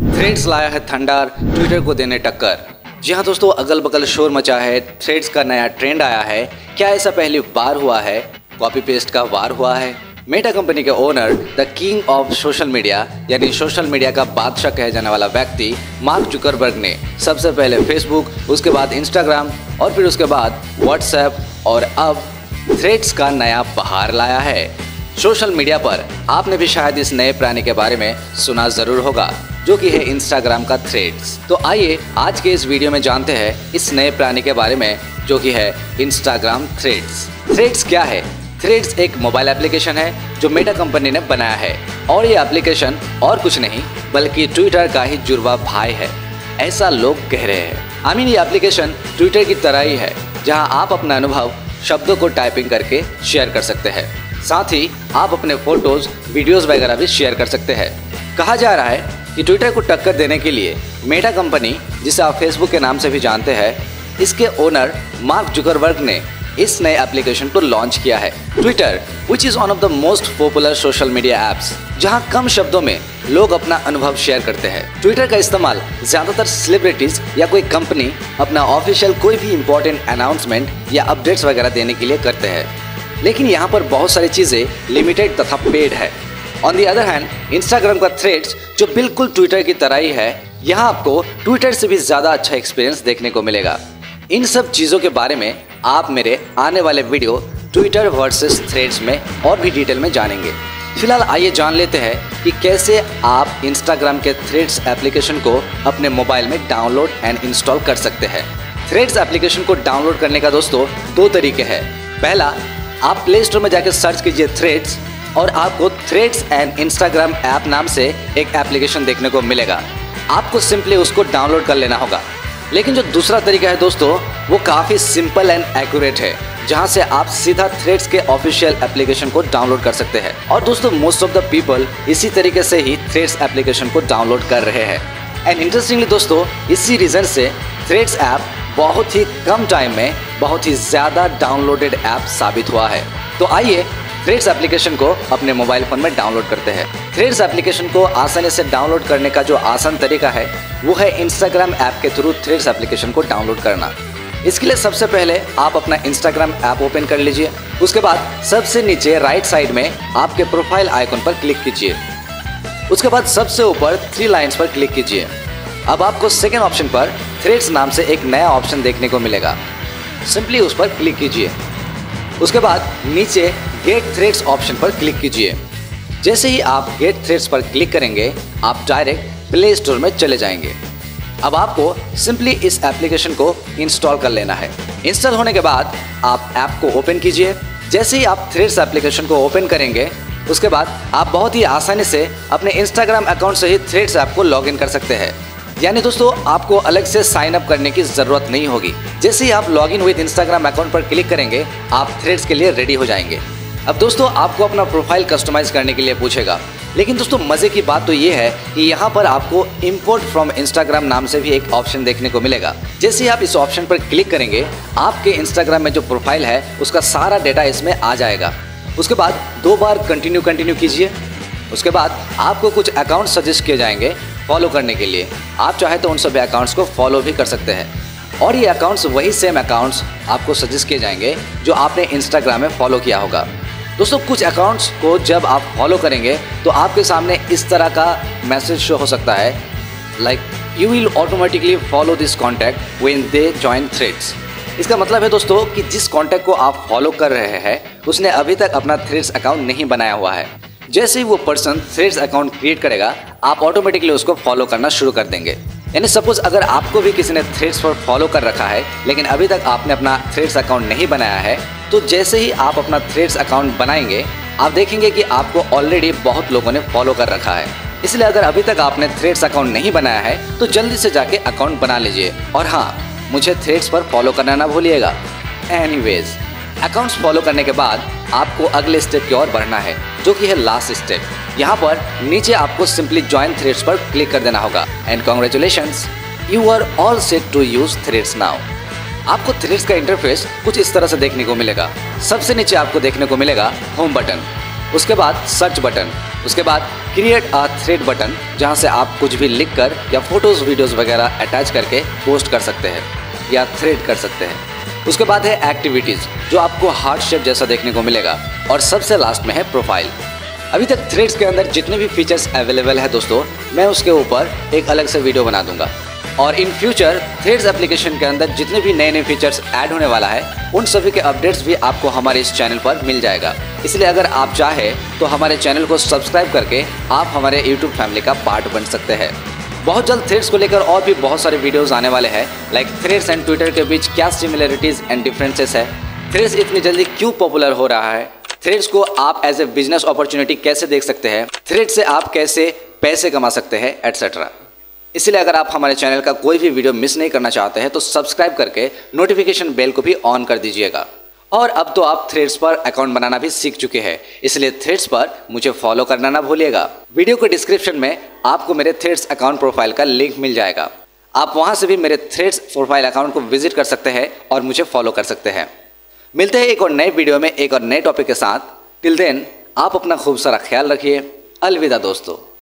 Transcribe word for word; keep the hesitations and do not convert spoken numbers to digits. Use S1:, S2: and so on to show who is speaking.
S1: Threads लाया है थंडार, Twitter को देने टक्कर। जी हाँ दोस्तों, अगल बगल शोर मचा है, थ्रेड्स का नया ट्रेंड आया है। क्या ऐसा पहली बार हुआ है? कॉपी पेस्ट का वार हुआ है। मेटा कंपनी के owner, the king of social media यानी सोशल मीडिया का बादशाह कहे जाने वाला व्यक्ति मार्क जुकरबर्ग ने सबसे पहले फेसबुक, उसके बाद इंस्टाग्राम और फिर उसके बाद व्हाट्सएप और अब थ्रेड्स का नया बहार लाया है। सोशल मीडिया पर आपने भी शायद इस नए प्राणी के बारे में सुना जरूर होगा, जो कि है इंस्टाग्राम का थ्रेड्स। तो आइए आज के इस वीडियो में जानते हैं इस नए प्राणी के बारे में, जो कि है इंस्टाग्राम थ्रेड्स। थ्रेड्स क्या है? थ्रेड्स एक मोबाइल एप्लीकेशन है जो मेटा कंपनी ने बनाया है और ये एप्लीकेशन और कुछ नहीं बल्कि ट्विटर का ही जुड़वा भाई है, ऐसा लोग कह रहे हैं। आई मीन ये एप्लीकेशन ट्विटर की तरह ही है, जहां आप अपना अनुभव शब्दों को टाइपिंग करके शेयर कर सकते हैं। साथ ही आप अपने फोटोज, वीडियोस वगैरह भी शेयर कर सकते हैं। कहा जा रहा है कि ट्विटर को टक्कर देने के लिए मेटा कंपनी, जिसे आप फेसबुक के नाम से भी जानते हैं, इसके ओनर मार्क जुकरबर्ग ने इस नए एप्लीकेशन को लॉन्च किया है। Twitter, which is one of the most popular social media apps, जहां कम शब्दों में लोग अपना अनुभव शेयर करते हैं। ट्विटर का इस्तेमाल ज्यादातर सेलिब्रिटीज या कोई कंपनी अपना ऑफिशियल कोई भी इंपॉर्टेंट अनाउंसमेंट या अपडेट्स वगैरह देने के लिए करते हैं, लेकिन यहाँ पर बहुत सारी चीजें लिमिटेड तथा पेड है। On the other hand, Instagram का थ्रेड्स, जो बिल्कुल ट्विटर की तरह ही है, यहाँ आपको ट्विटर से भी ज्यादा अच्छा एक्सपीरियंस देखने को मिलेगा। इन सब चीजों के बारे में आप मेरे आने वाले वीडियो ट्विटर वर्सेस थ्रेड्स में और भी डिटेल में जानेंगे। फिलहाल आइए जान लेते हैं कि कैसे आप इंस्टाग्राम के थ्रेड्स एप्लीकेशन को अपने मोबाइल में डाउनलोड एंड इंस्टॉल कर सकते हैं। थ्रेड्स एप्लीकेशन को डाउनलोड करने का दोस्तों दो तरीके हैं। पहला, आप प्ले स्टोर में जाकर सर्च कीजिए थ्रेड्स और आपको थ्रेड्स एंड इंस्टाग्राम ऐप नाम से एक एप्लीकेशन देखने को मिलेगा। आपको सिंपली उसको डाउनलोड कर लेना होगा। लेकिन जो दूसरा तरीका है दोस्तों, वो काफ़ी सिंपल एंड एक्यूरेट है, जहां से आप सीधा थ्रेड्स के ऑफिशियल एप्लीकेशन को डाउनलोड कर सकते हैं। और दोस्तों, मोस्ट ऑफ द पीपल इसी तरीके से ही थ्रेड्स एप्लीकेशन को डाउनलोड कर रहे हैं। एंड इंटरेस्टिंगली दोस्तों, इसी रीजन से थ्रेड्स ऐप बहुत ही कम टाइम में बहुत ही ज़्यादा डाउनलोडेड ऐप साबित हुआ है। तो आइए थ्रेड्स एप्लीकेशन को अपने मोबाइल फ़ोन में डाउनलोड करते हैं। थ्रेड्स एप्लीकेशन को आसानी से डाउनलोड करने का जो आसान तरीका है, वो है इंस्टाग्राम ऐप के थ्रू थ्रेड्स एप्लीकेशन को डाउनलोड करना। इसके लिए सबसे पहले आप अपना इंस्टाग्राम ऐप ओपन कर लीजिए। उसके बाद सबसे नीचे राइट साइड में आपके प्रोफाइल आइकन पर क्लिक कीजिए। उसके बाद सबसे ऊपर थ्री लाइन्स पर क्लिक कीजिए। अब आपको सेकेंड ऑप्शन पर थ्रेड्स नाम से एक नया ऑप्शन देखने को मिलेगा। सिंपली उस पर क्लिक कीजिए। उसके बाद नीचे गेट थ्रेड्स ऑप्शन पर क्लिक कीजिए। जैसे ही आप गेट थ्रेड्स पर क्लिक करेंगे, आप डायरेक्ट प्ले स्टोर में चले जाएंगे। अब आपको सिंपली इस एप्लीकेशन को इंस्टॉल कर लेना है। इंस्टॉल होने के बाद आप ऐप को ओपन कीजिए। जैसे ही आप थ्रेड्स एप्लीकेशन को ओपन करेंगे, उसके बाद आप बहुत ही आसानी से अपने इंस्टाग्राम अकाउंट से ही थ्रेड्स ऐप को लॉग इन कर सकते हैं। यानी दोस्तों, आपको अलग से साइन अप करने की जरूरत नहीं होगी। जैसे ही आप log in with Instagram account पर क्लिक करेंगे, आप थ्रेड्स के लिए रेडी हो जाएंगे। अब दोस्तों, आपको अपना प्रोफाइल कस्टमाइज करने के लिए पूछेगा, लेकिन दोस्तों मजे की बात तो ये है कि यहाँ पर आपको इंपोर्ट फ्रॉम इंस्टाग्राम नाम से भी एक ऑप्शन देखने को मिलेगा। जैसे ही आप इस ऑप्शन पर क्लिक करेंगे, आपके इंस्टाग्राम में जो प्रोफाइल है उसका सारा डेटा इसमें आ जाएगा। उसके बाद दो बार कंटिन्यू कंटिन्यू कीजिए। उसके बाद आपको कुछ अकाउंट सजेस्ट किए जाएंगे फॉलो करने के लिए। आप चाहे तो उन सभी अकाउंट्स को फॉलो भी कर सकते हैं, और ये अकाउंट्स वही सेम अकाउंट्स आपको सजेस्ट किए जाएंगे जो आपने इंस्टाग्राम में फॉलो किया होगा। दोस्तों, कुछ अकाउंट्स को जब आप फॉलो करेंगे तो आपके सामने इस तरह का मैसेज शो हो सकता है, like you will automatically follow this contact when they join Threads. इसका मतलब है दोस्तों कि जिस कॉन्टैक्ट को आप फॉलो कर रहे हैं, उसने अभी तक अपना थ्रेड्स अकाउंट नहीं बनाया हुआ है। जैसे ही वो पर्सन थ्रेड्स अकाउंट क्रिएट करेगा, आप ऑटोमेटिकली उसको फॉलो करना शुरू कर देंगे। यानी सपोज अगर आपको भी किसी ने थ्रेड्स पर फॉलो कर रखा है, लेकिन अभी तक आपने अपना थ्रेड्स अकाउंट नहीं बनाया है, तो जैसे ही आप अपना थ्रेड्स अकाउंट बनाएंगे, आप देखेंगे कि आपको ऑलरेडी बहुत लोगों ने फॉलो कर रखा है। इसलिए अगर अभी तक आपने थ्रेड्स अकाउंट नहीं बनाया है, तो जल्दी से जाके अकाउंट बना लीजिए। और हाँ, मुझे थ्रेड्स पर फॉलो करना ना भूलिएगा। एनीवेज, अकाउंट्स फॉलो करने के बाद आपको अगले स्टेप की ओर बढ़ना है, जो कि है लास्ट स्टेप। यहाँ पर नीचे आपको सिंपली ज्वाइन थ्रेड्स पर क्लिक कर देना होगा। And congratulations, you are all set to use Threads now. आपको थ्रेड्स का इंटरफेस कुछ इस तरह से देखने को मिलेगा। सबसे नीचे आपको देखने को मिलेगा होम बटन। उसके बाद सर्च बटन, उसके बाद क्रिएट अ थ्रेड बटन, जहां से आप कुछ भी लिख कर या फोटोज वीडियोस वगैरह अटैच करके पोस्ट कर सकते हैं या थ्रेड कर सकते हैं। उसके बाद है एक्टिविटीज़, जो आपको हार्ट शेप जैसा देखने को मिलेगा। और सबसे लास्ट में है प्रोफाइल। अभी तक थ्रेड्स के अंदर जितने भी फीचर्स अवेलेबल है दोस्तों, मैं उसके ऊपर एक अलग से वीडियो बना दूंगा। और इन फ्यूचर थ्रेड्स एप्लीकेशन के अंदर जितने भी नए नए फीचर्स ऐड होने वाला है, उन सभी के अपडेट्स भी आपको हमारे इस चैनल पर मिल जाएगा। इसलिए अगर आप चाहें तो हमारे चैनल को सब्सक्राइब करके आप हमारे यूट्यूब फैमिली का पार्ट बन सकते हैं। बहुत जल्द थ्रेड्स को लेकर और भी बहुत सारे वीडियोस आने वाले हैं, लाइक थ्रेड्स एंड ट्विटर के बीच क्या सिमिलरिटीज एंड डिफरेंसेस है, थ्रेड्स इतनी जल्दी क्यों पॉपुलर हो रहा है, थ्रेड्स को आप एज ए बिजनेस अपॉर्चुनिटी कैसे देख सकते हैं, थ्रेड्स से आप कैसे पैसे कमा सकते हैं, एटसेट्रा। इसलिए अगर आप हमारे चैनल का कोई भी वीडियो मिस नहीं करना चाहते हैं तो सब्सक्राइब करके नोटिफिकेशन बेल को भी ऑन कर दीजिएगा। और अब तो आप थ्रेड्स पर अकाउंट बनाना भी सीख चुके हैं, इसलिए थ्रेड्स पर मुझे फॉलो करना ना भूलिएगा। वीडियो के डिस्क्रिप्शन में आपको मेरे थ्रेड्स अकाउंट प्रोफाइल का लिंक मिल जाएगा। आप वहां से भी मेरे थ्रेड्स प्रोफाइल अकाउंट को विजिट कर सकते हैं और मुझे फॉलो कर सकते हैं। मिलते हैं एक और नए वीडियो में एक और नए टॉपिक के साथ। टिल देन आप अपना खूब सारा ख्याल रखिए। अलविदा दोस्तों।